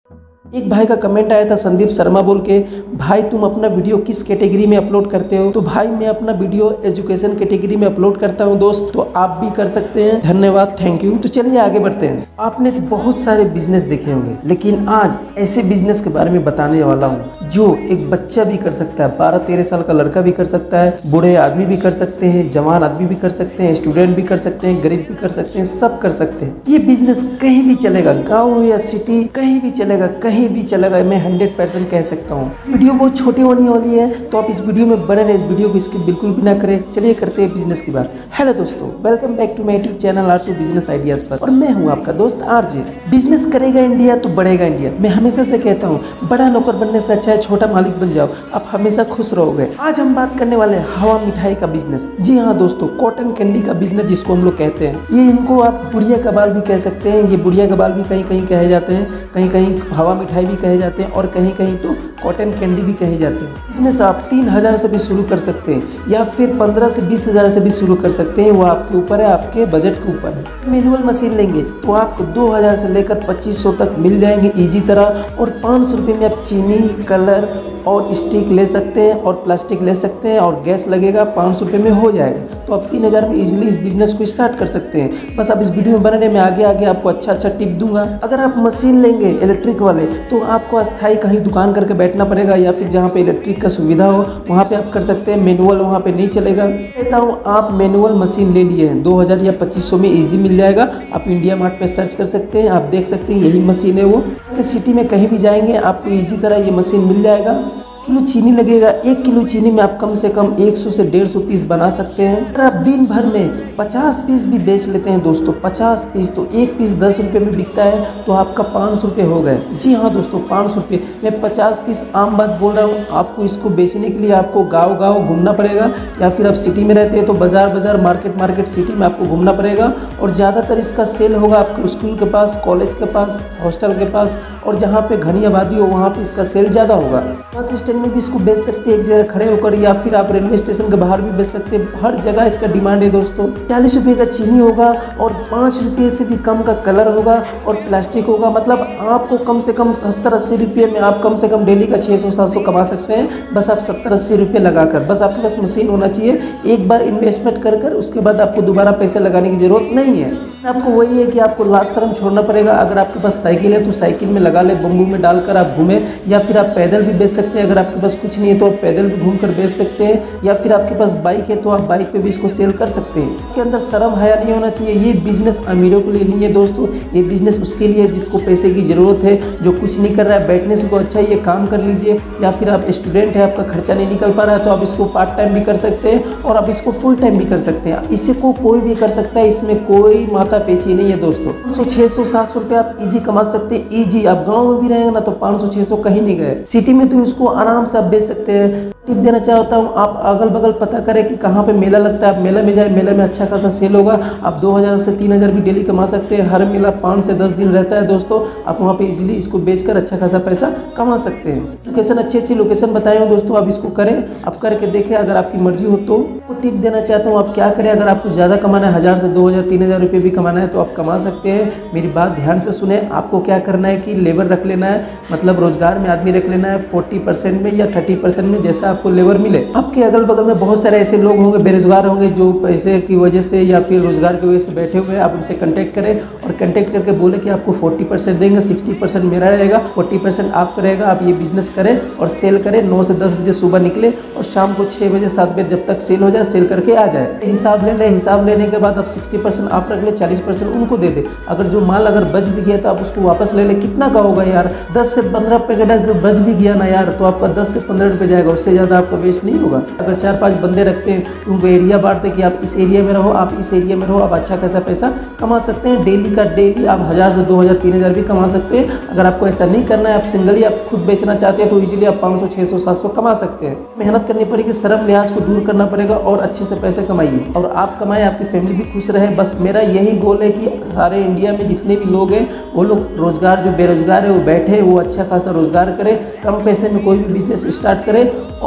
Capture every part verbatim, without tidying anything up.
एक भाई का कमेंट आया था संदीप शर्मा बोल के, भाई तुम अपना वीडियो किस कैटेगरी में अपलोड करते हो? तो भाई मैं अपना वीडियो एजुकेशन कैटेगरी में अपलोड करता हूं दोस्त, तो आप भी कर सकते हैं। धन्यवाद, थैंक यू। तो चलिए आगे बढ़ते हैं। आपने तो बहुत सारे बिजनेस देखे होंगे, लेकिन आज ऐसे बिजनेस के बारे में बताने वाला हूँ जो एक बच्चा भी कर सकता है, बारह तेरह साल का लड़का भी कर सकता है, बूढ़े आदमी भी कर सकते हैं, जवान आदमी भी कर सकते हैं, स्टूडेंट भी कर सकते हैं, गरीब भी कर सकते हैं, सब कर सकते हैं। ये बिजनेस कहीं भी चलेगा, गाँव हो या सिटी, कहीं भी चलेगा, कहीं भी चलेगा। मैं हंड्रेड परसेंट कह सकता हूँ। वीडियो बहुत छोटी होने वाली है, तो आप इस वीडियो में बने रहे, इस वीडियो को इसकी बिल्कुल भी ना करें। चलिए करते हैं बिजनेस की बात। हेलो दोस्तों, welcome back to my YouTube channel R two business ideas पर, और मैं हूँ आपका दोस्त आरजे। बिजनेस करेगा इंडिया तो बढ़ेगा इंडिया। मैं हमेशा से कहता हूँ, बड़ा नौकर बनने से अच्छा है छोटा मालिक बन जाओ, आप हमेशा खुश रहोगे। आज हम बात करने वाले हैं हवा मिठाई का बिजनेस। जी हाँ दोस्तों, कॉटन कैंडी का बिजनेस जिसको हम लोग कहते हैं। ये इनको आप बुढ़िया का बाल भी कह सकते हैं, ये बुढ़िया का बाल भी कहीं कहीं कहे जाते हैं, कहीं कहीं हवा मिठाई भी कहे जाते हैं, और कहीं कहीं तो कॉटन कैंडी भी कहे जाते हैं। बिजनेस आप तीन हजार से भी शुरू कर सकते हैं, या फिर पंद्रह से बीस हजार से भी शुरू कर सकते हैं। वो आपके ऊपर है, आपके बजट के ऊपर है। मैनुअल मशीन लेंगे तो आपको दो हजार से लेकर पच्चीस सौ तक मिल जाएंगे इजी तरह, और पाँच सौ रुपये में आप चीनी, कलर और स्टिक ले सकते हैं, और प्लास्टिक ले सकते हैं, और गैस लगेगा, पाँच सौ रुपये में हो जाएगा। तो आप तीन हज़ार में इजीली इस बिज़नेस को स्टार्ट कर सकते हैं। बस आप इस वीडियो में बने में आगे आगे आपको अच्छा अच्छा टिप दूंगा। अगर आप मशीन लेंगे इलेक्ट्रिक वाले, तो आपको अस्थायी कहीं दुकान करके बैठना पड़ेगा, या फिर जहाँ पे इलेक्ट्रिक का सुविधा हो वहाँ पे आप कर सकते हैं। मैनुअल वहाँ पे नहीं चलेगा। कहता हूँ आप मैनुअल मशीन ले लिए हैं, दो हज़ार या पच्चीस सौ में ईजी मिल जाएगा। आप इंडिया मार्ट पे सर्च कर सकते हैं, आप देख सकते हैं यही मशीन है। वो कि सिटी में कहीं भी जाएंगे आपको ईजी तरह ये मशीन मिल जाएगा। किलो चीनी लगेगा, एक किलो चीनी में आप कम से कम सौ से डेढ़ सौ पीस बना सकते हैं। अगर आप दिन भर में पचास पीस भी बेच लेते हैं दोस्तों, पचास पीस, तो एक पीस दस रुपये में बिकता है, तो आपका पाँच सौ रुपये हो गए। जी हाँ दोस्तों, पाँच सौ रुपये। मैं पचास पीस आम बात बोल रहा हूँ। आपको इसको बेचने के लिए आपको गाँव गाँव घूमना पड़ेगा, या फिर आप सिटी में रहते हैं तो बाजार बाजार, मार्केट मार्केट, सिटी में आपको घूमना पड़ेगा। और ज़्यादातर इसका सेल होगा आपके स्कूल के पास, कॉलेज के पास, हॉस्टल के पास, और जहाँ पे घनी आबादी हो वहाँ पे इसका सेल ज़्यादा होगा। बस स्टैंड में भी इसको बेच सकते हैं एक जगह खड़े होकर, या फिर आप रेलवे स्टेशन के बाहर भी बेच सकते हैं। हर जगह इसका डिमांड है दोस्तों। चालीस रुपये का चीनी होगा, और पाँच रुपये से भी कम का कलर होगा, और प्लास्टिक होगा। मतलब आपको कम से कम सत्तर अस्सी रुपये में आप कम से कम डेली का छः सौ सात सौ कमा सकते हैं। बस आप सत्तर अस्सी रुपये लगाकर, बस आपके पास मशीन होना चाहिए। एक बार इन्वेस्टमेंट कर कर उसके बाद आपको दोबारा पैसे लगाने की जरूरत नहीं है। आपको वही है कि आपको लाज शर्म छोड़ना पड़ेगा। अगर आपके पास साइकिल है तो साइकिल में लगा ले, बम्बू में डालकर आप घूमें, या फिर आप पैदल भी बेच सकते हैं। अगर आपके पास कुछ नहीं है तो आप पैदल भी घूम कर बेच सकते हैं, या फिर आपके पास बाइक है तो आप बाइक पे भी इसको सेल कर सकते हैं। इसके अंदर शर्म हया नहीं होना चाहिए। ये बिजनेस अमीरों के लिए नहीं है दोस्तों, ये बिजनेस उसके लिए जिसको पैसे की ज़रूरत है, जो कुछ नहीं कर रहा है, बैठने से तो अच्छा ये काम कर लीजिए। या फिर आप स्टूडेंट है, आपका खर्चा नहीं निकल पा रहा है, तो आप इसको पार्ट टाइम भी कर सकते हैं, और आप इसको फुल टाइम भी कर सकते हैं। इसे को कोई भी कर सकता है, इसमें कोई माथा पेची नहीं है दोस्तों। सौ छः सौ सात सौ रुपये आप इजी कमा सकते हैं, इजी। आप गाँव में भी रहेंगे ना तो पाँच सौ छः सौ कहीं नहीं गए। सिटी में तो इसको आराम से आप बेच सकते हैं। टिप देना चाहता हूँ, आप अगल बगल पता करें कि कहाँ पे मेला लगता है, आप मेला में जाए, मेले में अच्छा खासा सेल होगा। आप दो हज़ार से तीन हज़ार भी डेली कमा सकते हैं। हर मेला पाँच से दस दिन रहता है दोस्तों। आप वहाँ पे इजीली इसको बेचकर अच्छा खासा पैसा कमा सकते हैं। लोकेशन अच्छी अच्छी लोकेशन बताए हूँ दोस्तों, आप इसको करें, आप करके देखें। अगर आपकी मर्जी हो तो टिप देना चाहता हूँ, आप क्या करें। अगर आपको ज़्यादा कमाना है, हज़ार से दो हज़ार तीन हज़ार रुपये भी कमाना है तो आप कमा सकते हैं। मेरी बात ध्यान से सुने। आपको क्या करना है कि लेबर रख लेना है, मतलब रोजगार में आदमी रख लेना है, फोर्टी परसेंट में या थर्टी परसेंट में, जैसा आपको लेबर मिले। आपके अगल बगल में बहुत सारे ऐसे लोग होंगे, बेरोजगार होंगे, जो पैसे की वजह से या फिर रोजगार की वजह से बैठे हुए हैं। आप उनसे कांटेक्ट करें, और कांटेक्ट करके बोले कि आपको चालीस परसेंट देंगे, साठ परसेंट मेरा रहेगा, चालीस परसेंट आपका रहेगा। आप ये बिजनेस करें और सेल करें। नौ से दस बजे सुबह निकले, और शाम को छः बजे सात बजे जब तक सेल हो जाए, सेल करके आ जाए। हिसाब ले ले, हिसाब लेने के बाद आप साठ परसेंट आप रख ले, चालीस परसेंट उनको दे दे। अगर जो माल अगर बच भी गया तो आप उसको वापस ले ले। कितना का होगा यार, दस से पंद्रह पैकेट अगर बच भी गया ना यार, तो आपका दस से पंद्रह रुपये जाएगा, उससे ज़्यादा आपका वेस्ट नहीं होगा। अगर चार पांच बंदे रखते हैं, उनको एरिया बांटते कि आप इस एरिया में रहो, आप इस एरिया में रहो, आप अच्छा खासा पैसा कमा सकते हैं। डेली का डेली आप हज़ार से दो हज़ार तीन हज़ार भी कमा सकते हैं। अगर आपको ऐसा नहीं करना है, आप सिंगली आप खुद बेचना चाहते हैं, तो इजीली आप पाँच सौ छः सौ सात सौ कमा सकते हैं। मेहनत करनी पड़ेगी, शर्म लिहाज को दूर करना पड़ेगा, और अच्छे से पैसे कमाइए, और आप कमाएं, आपकी फैमिली भी खुश रहे। बस मेरा यही गोल है कि सारे इंडिया में जितने भी लोग हैं, वो लोग रोजगार, जो बेरोजगार है वो बैठे, वो अच्छा खासा रोजगार करें, कम पैसे में कोई भी बिजनेस स्टार्ट करें, और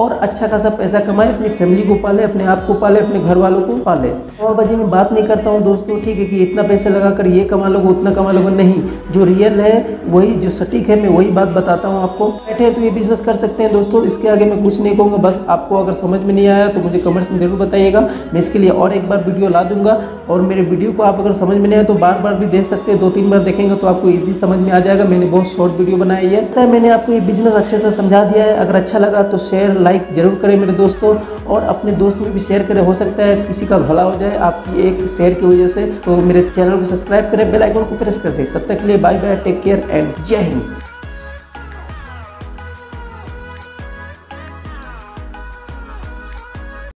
और अच्छा खासा पैसा कमाए, अपनी फैमिली को पाले, अपने आप को पाले, अपने घर वालों को पाले। और बाजी मैं बात नहीं करता हूँ दोस्तों, ठीक है, कि इतना पैसा लगाकर ये कमा लोगे उतना कमा लोगे, नहीं। जो रियल है वही, जो सटीक है, मैं वही बात बताता हूँ आपको। बैठे हैं तो ये बिजनेस कर सकते हैं दोस्तों, इसके आगे मैं कुछ नहीं कहूँगा। बस आपको अगर समझ में नहीं आया तो मुझे कमेंट्स में जरूर बताइएगा, मैं इसके लिए और एक बार वीडियो ला दूंगा। और मेरे वीडियो को आप अगर समझ में नहीं आया तो बार बार भी देख सकते हैं, दो तीन बार देखेंगे तो आपको ईजी समझ में आ जाएगा। मैंने बहुत शॉर्ट वीडियो बनाई है, तो मैंने आपको ये बिजनेस अच्छे से समझा दिया है। अगर अच्छा लगा तो शेयर लाइक जरूर करें मेरे दोस्तों, और अपने दोस्त में भी शेयर करें, हो सकता है किसी का भला हो जाए आपकी एक शेयर की वजह से। तो मेरे चैनल को सब्सक्राइब करें, बेल आइकन को प्रेस कर दें। तब तक के लिए bye bye, take care and जय हिंद।